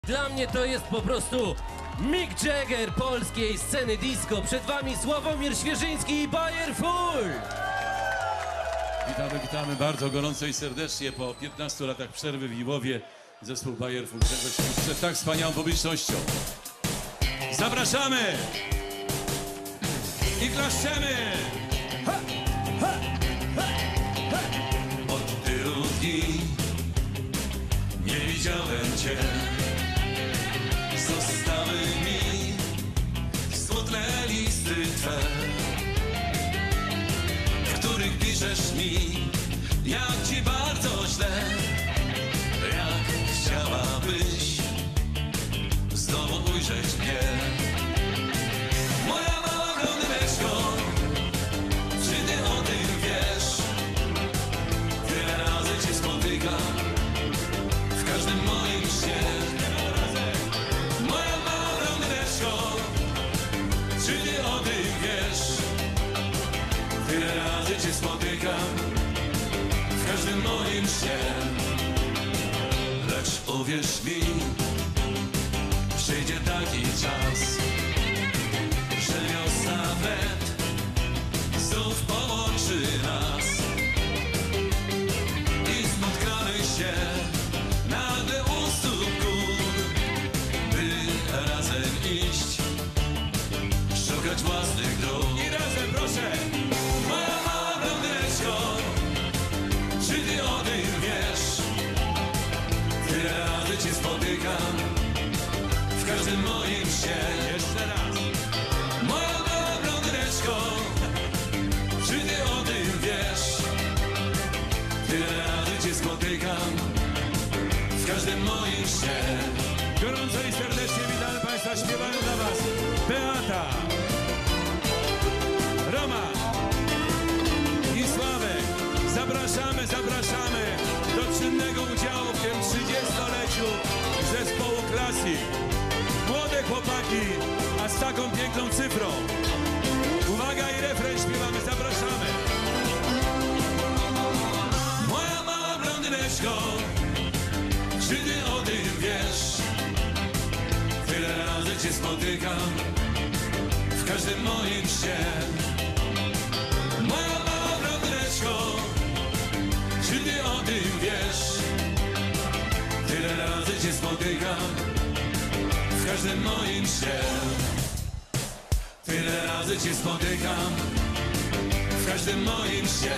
Dla mnie to jest po prostu Mick Jagger polskiej sceny disco. Przed wami Sławomir Świeżyński i Bayer Full. Witamy bardzo gorąco i serdecznie po 15 latach przerwy w Lwowie. Zespół Bayer Full przed tak wspaniałą publicznością. Zapraszamy i klaszczemy! Ha, ha, ha, ha. Od tylu dni nie widziałem cię. Zostały mi smutne listy twe, w których piszesz mi, jak ci bardzo źle, jak chciałabyś znowu ujrzeć mnie. Moja mała blondyneczko, czy ty o tym wiesz? Tyle razy cię spotykam w każdym moim śnie. Moja mała blondyneczko, czy ty o tym wiesz? Tyle razy cię spotykam w każdym moim śnie. Lecz uwierz mi, przyjdzie taki czas, że wiosna wnet znów połączy nas i spotkamy się nagle u stóp gór, by razem iść, szukać własnych dróg. I razem proszę! Moja mała blondyneczko, czy ty o tym wiesz? Tyle razy cię spotykam w każdym moim śnie. Jeszcze raz. Moja mała blondyneczko, czy ty o tym wiesz? Tyle razy cię spotykam w każdym moim śnie. Gorąco i serdecznie witamy Państwa, śpiewają dla Was Beata, Roman i Sławek. Zapraszamy do czynnego udziału w tym 30-leciu zespołu Classic. Młode chłopaki, a z taką piękną cyfrą. Uwaga i refren śpiewamy, zapraszamy. Moja mała blondyneczko, czy ty o tym wiesz? Tyle razy cię spotykam w każdym moim śnie. Moja mała blondyneczko, czy ty o tym wiesz? Tyle razy cię spotykam w każdym moim śnie. Tyle razy cię spotykam w każdym moim śnie.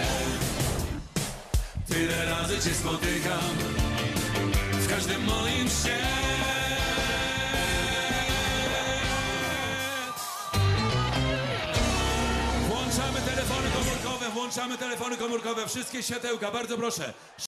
Tyle razy cię spotykam w każdym moim śnie. Włączamy telefony komórkowe, wszystkie światełka, bardzo proszę.